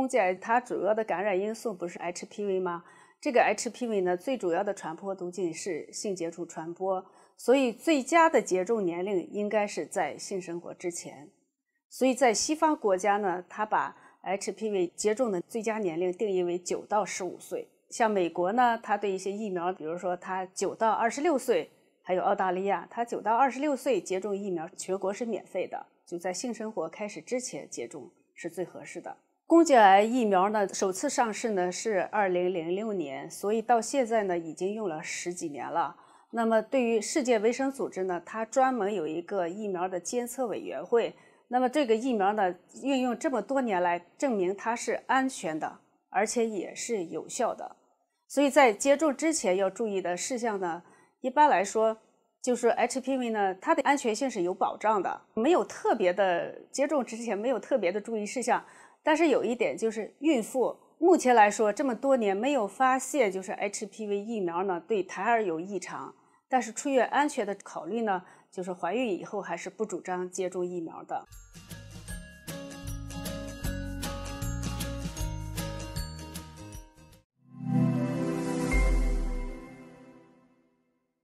宫颈癌它主要的感染因素不是 HPV 吗？这个 HPV 呢，最主要的传播途径是性接触传播，所以最佳的接种年龄应该是在性生活之前。所以在西方国家呢，它把 HPV 接种的最佳年龄定义为9到15岁。像美国呢，它对一些疫苗，比如说它9到26岁，还有澳大利亚，它9到26岁接种疫苗，全国是免费的，就在性生活开始之前接种是最合适的。宫颈癌疫苗呢，首次上市呢是2006年，所以到现在呢已经用了10几年了。那么对于世界卫生组织呢，它专门有一个疫苗的监测委员会。那么这个疫苗呢，运用这么多年来，证明它是安全的，而且也是有效的。所以在接种之前要注意的事项呢，一般来说，就是 HPV 呢，它的安全性是有保障的，没有特别的接种之前没有特别的注意事项。但是有一点就是孕妇目前来说这么多年没有发现就是 HPV 疫苗呢对胎儿有异常，但是出于安全的考虑呢，就是怀孕以后还是不主张接种疫苗的。